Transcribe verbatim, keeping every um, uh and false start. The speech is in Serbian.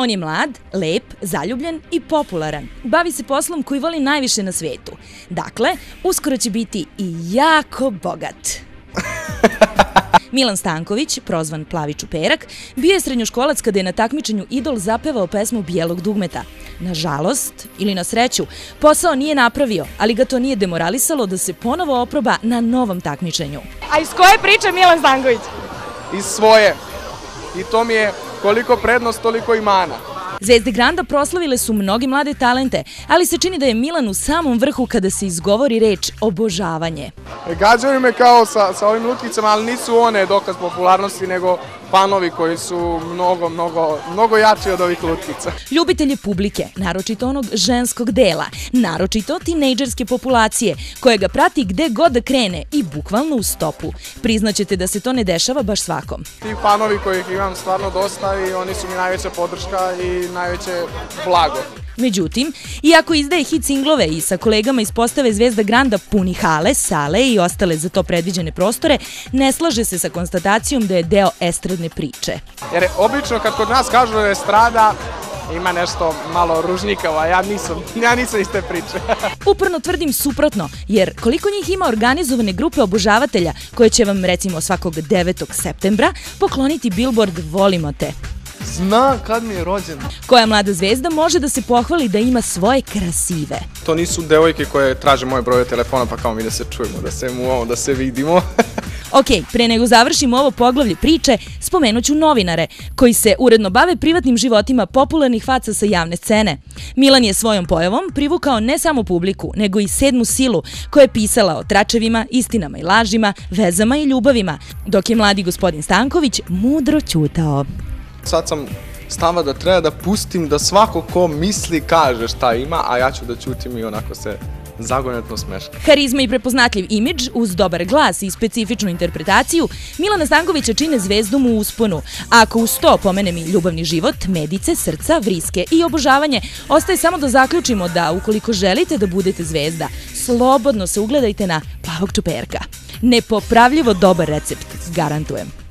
On je mlad, lep, zaljubljen i popularan. Bavi se poslom koji voli najviše na svetu. Dakle, uskoro će biti i jako bogat. Milan Stanković, prozvan Plavi čuperak, bio je srednjoškolac kada je na takmičenju Idol zapevao pesmu Bijelog dugmeta. Nažalost, ili na sreću, posao nije napravio, ali ga to nije demoralisalo da se ponovo oproba na novom takmičenju. A iz koje priče Milan Stanković? Iz svoje. I to mi je koliko prednost, toliko i mana. Zvezde Granda proslavile su mnoge mlade talente, ali se čini da je Milan u samom vrhu kada se izgovori reč obožavanje. Gađaju me kao sa, sa ovim lutkicama, ali nisu one dokaz popularnosti, nego fanovi koji su mnogo, mnogo, mnogo jači od ovih lutkica. Ljubitelje publike, naročito onog ženskog dela, naročito tinejdžerske populacije, koja ga prati gde god da krene i bukvalno u stopu. Priznaćete da se to ne dešava baš svakom. Ti fanovi kojih imam stvarno dosta i oni su mi najveća podrška i najveće blago. Međutim, iako izdaje hit singlove i sa kolegama iz postave Zvezda Granda puni hale, sale i ostale za to predviđene prostore, ne slaže se sa konstatacijom da je deo estradne priče. Jer obično kad kod nas kažu da je estrada, ima nešto malo ružnikavo, a ja nisam, ja nisam iz te priče. Uporno tvrdim suprotno, jer koliko njih ima organizovane grupe obožavatelja koje će vam recimo svakog devetog septembra pokloniti billboard Volimo te. Zna kad mi je rođen. Koja mlada zvezda može da se pohvali da ima svoje krasive? To nisu devojke koje traže moje broje telefona pa kao mi da se čujemo, da se muvamo, da se vidimo. Ok, pre nego završimo ovo poglavlje priče, spomenut ću novinare, koji se uredno bave privatnim životima popularnih faca sa javne scene. Milan je svojom pojavom privukao ne samo publiku, nego i sedmu silu, koja je pisala o tračevima, istinama i lažima, vezama i ljubavima, dok je mladi gospodin Stanković mudro ćutao. Sad sam stava da treba da pustim da svako ko misli kaže šta ima, a ja ću da ćutim i onako se zagonetno smeška. Harizma i prepoznatljiv imidž uz dobar glas i specifičnu interpretaciju Milana Stankovića čine zvezdom u usponu. A ako uz to pomenem i ljubavni život, medice, srca, vriske i obožavanje, ostaje samo da zaključimo da ukoliko želite da budete zvezda, slobodno se ugledajte na Plavog čuperka. Nepopravljivo dobar recept, garantujem.